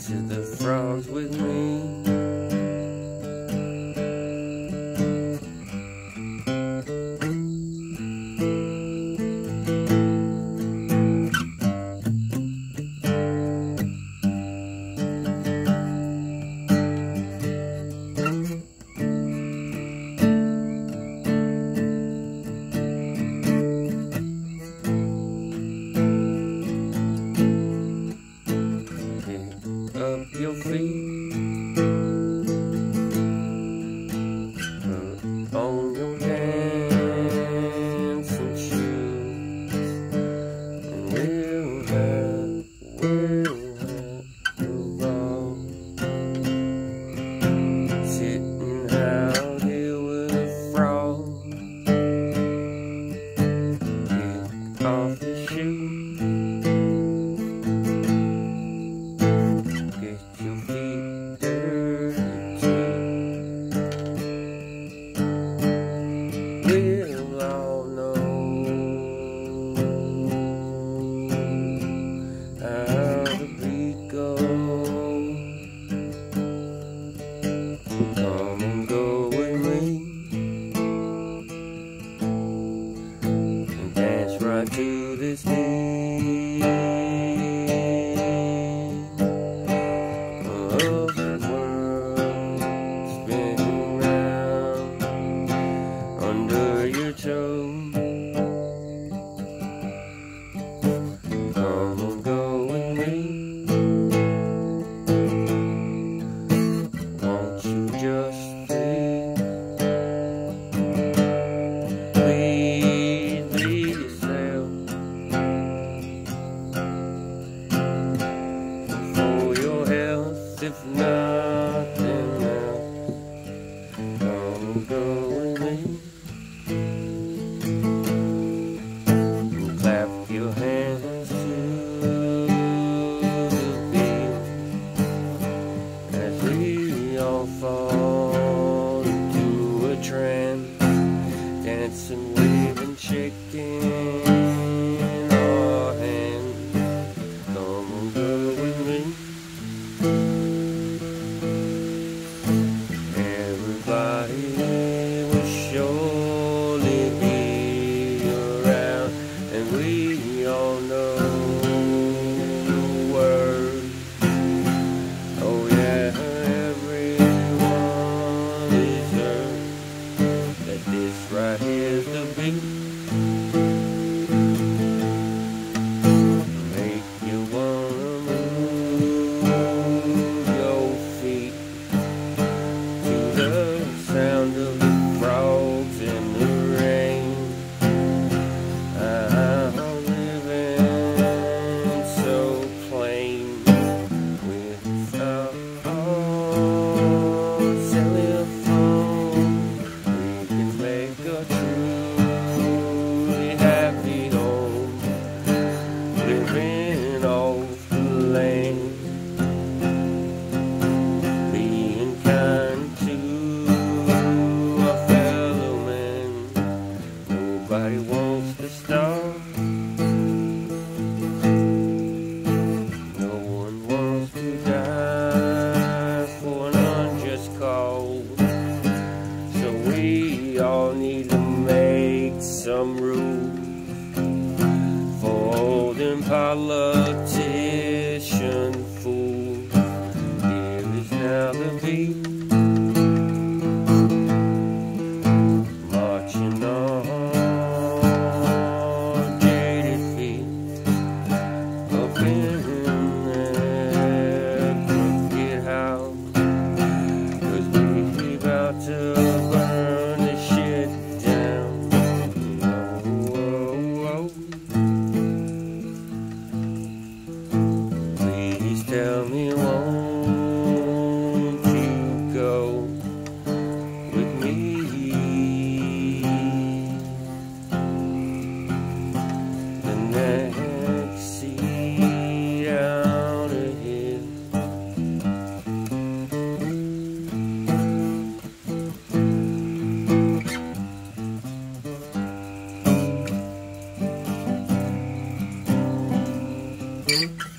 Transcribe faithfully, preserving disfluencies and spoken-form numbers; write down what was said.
to the frogs with me. Up your feet, put on your dancing shoes, and we'll have, we'll have a ball, sitting out here with a frog. Get off your shoes, we'll all know how the beat goes. Come and go with me and dance right to this beat of the world spinning round under your toes. Come and go with me. Won't you just please, please be yourself for your health, if nothing else. Come and go with me. Clap your hands to the beat as we all fall into a trance, dancing, waving, shaking our hands. Come and go with me. Everybody will surely be around, and we all know the words. Oh yeah, everyone is heard that this right here's the beat. Make you wanna move your feet to the sound of the frogs in the rain. I'm living so plain without all cellular phone. We can make a truly happy home, living off the land, being kind to our fellow man. Nobody wants to starve. No one wants to die for an unjust cause. So we all need to make some rules for all them politician fools. Here is now the beat, marching on jaded feet, up in their crooked house, 'cause we about to burn this shit down. Oh, oh, oh. Please tell me, won't you go with me? The next seat out of here. Thank you.